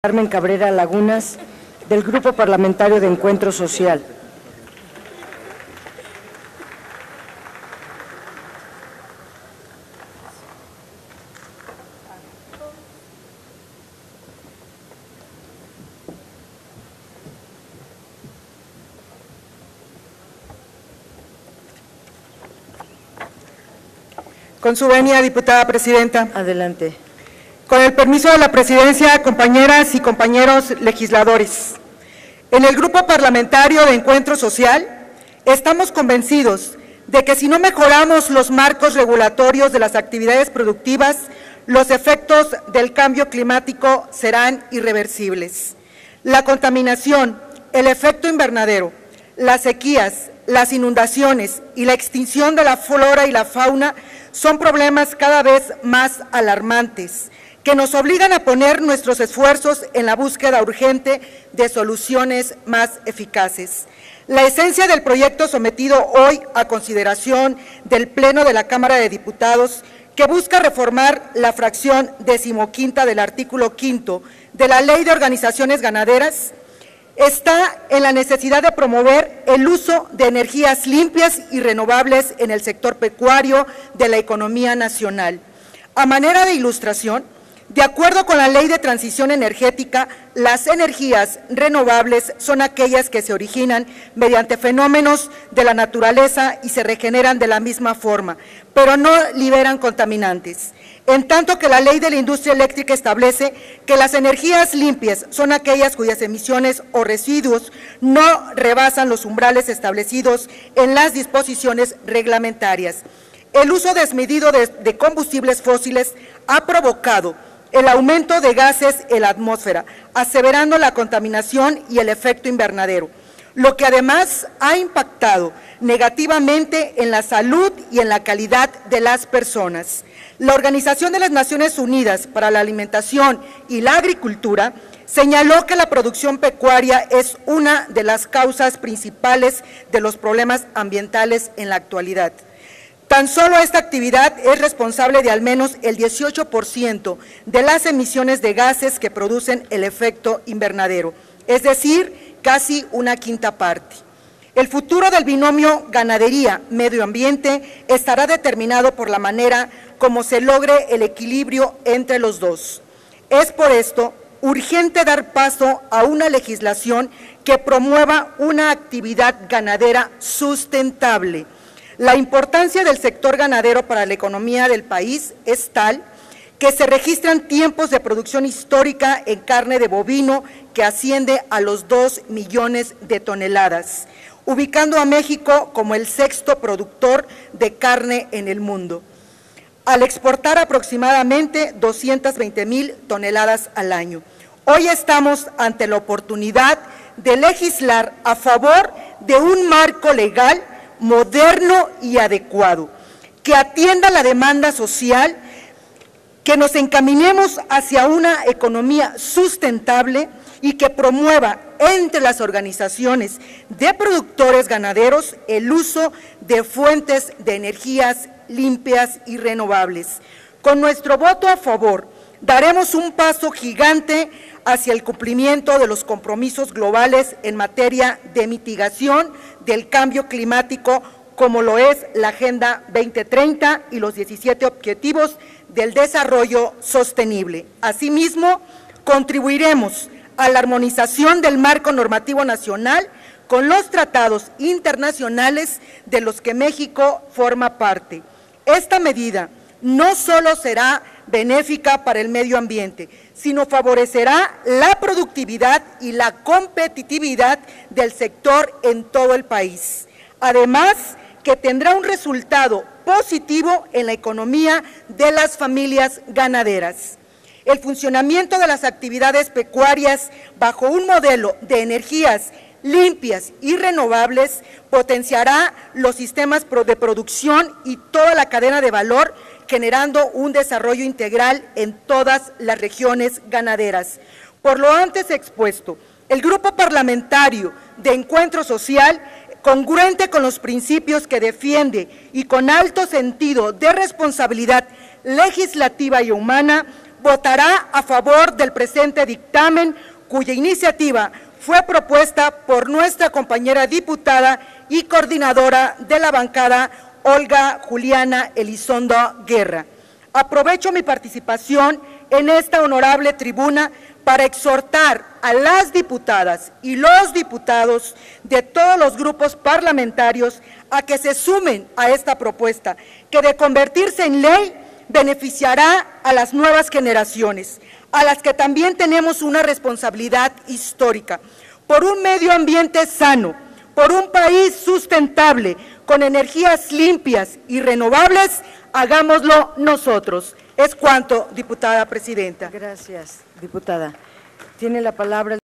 Carmen Cabrera Lagunas, del Grupo Parlamentario de Encuentro Social. Con su venia, diputada presidenta. Adelante. Con el permiso de la presidencia, compañeras y compañeros legisladores, en el Grupo Parlamentario de Encuentro Social estamos convencidos de que si no mejoramos los marcos regulatorios de las actividades productivas, los efectos del cambio climático serán irreversibles. La contaminación, el efecto invernadero, las sequías, las inundaciones y la extinción de la flora y la fauna son problemas cada vez más alarmantes, que nos obligan a poner nuestros esfuerzos en la búsqueda urgente de soluciones más eficaces. La esencia del proyecto sometido hoy a consideración del Pleno de la Cámara de Diputados, que busca reformar la fracción 15ª del artículo 5 de la Ley de Organizaciones Ganaderas, está en la necesidad de promover el uso de energías limpias y renovables en el sector pecuario de la economía nacional. A manera de ilustración, de acuerdo con la Ley de Transición Energética, las energías renovables son aquellas que se originan mediante fenómenos de la naturaleza y se regeneran de la misma forma, pero no liberan contaminantes. En tanto que la Ley de la Industria Eléctrica establece que las energías limpias son aquellas cuyas emisiones o residuos no rebasan los umbrales establecidos en las disposiciones reglamentarias. El uso desmedido de combustibles fósiles ha provocado el aumento de gases en la atmósfera, aseverando la contaminación y el efecto invernadero, lo que además ha impactado negativamente en la salud y en la calidad de las personas. La Organización de las Naciones Unidas para la Alimentación y la Agricultura señaló que la producción pecuaria es una de las causas principales de los problemas ambientales en la actualidad. Tan solo esta actividad es responsable de al menos el 18% de las emisiones de gases que producen el efecto invernadero, es decir, casi una quinta parte. El futuro del binomio ganadería-medio ambiente estará determinado por la manera como se logre el equilibrio entre los dos. Es por esto urgente dar paso a una legislación que promueva una actividad ganadera sustentable. La importancia del sector ganadero para la economía del país es tal que se registran tiempos de producción histórica en carne de bovino que asciende a los 2 millones de toneladas, ubicando a México como el 6º productor de carne en el mundo, al exportar aproximadamente 220,000 toneladas al año. Hoy estamos ante la oportunidad de legislar a favor de un marco legal moderno y adecuado, que atienda la demanda social, que nos encaminemos hacia una economía sustentable y que promueva entre las organizaciones de productores ganaderos el uso de fuentes de energías limpias y renovables. Con nuestro voto a favor, daremos un paso gigante hacia el cumplimiento de los compromisos globales en materia de mitigación del cambio climático, como lo es la Agenda 2030 y los 17 Objetivos del Desarrollo Sostenible. Asimismo, contribuiremos a la armonización del marco normativo nacional con los tratados internacionales de los que México forma parte. Esta medida no solo será benéfica para el medio ambiente, sino favorecerá la productividad y la competitividad del sector en todo el país. Además, que tendrá un resultado positivo en la economía de las familias ganaderas. El funcionamiento de las actividades pecuarias bajo un modelo de energías limpias y renovables potenciará los sistemas de producción y toda la cadena de valor, generando un desarrollo integral en todas las regiones ganaderas. Por lo antes expuesto, el Grupo Parlamentario de Encuentro Social, congruente con los principios que defiende y con alto sentido de responsabilidad legislativa y humana, votará a favor del presente dictamen, cuya iniciativa fue propuesta por nuestra compañera diputada y coordinadora de la bancada, Olga Juliana Elizondo Guerra. Aprovecho mi participación en esta honorable tribuna para exhortar a las diputadas y los diputados de todos los grupos parlamentarios a que se sumen a esta propuesta, que de convertirse en ley beneficiará a las nuevas generaciones, a las que también tenemos una responsabilidad histórica, por un medio ambiente sano, por un país sustentable, con energías limpias y renovables. Hagámoslo nosotros. Es cuanto, diputada presidenta. Gracias, diputada. Tiene la palabra el